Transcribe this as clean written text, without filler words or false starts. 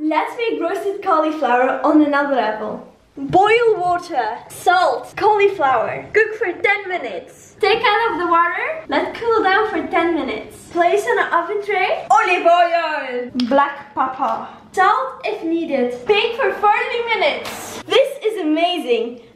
let's make roasted cauliflower on another level. Boil water, salt, cauliflower. Cook for 10 minutes. Take out of the water, let cool down for 10 minutes. Place on an oven tray. Olive oil. Black pepper. Salt if needed. Bake for 40 minutes. This is amazing.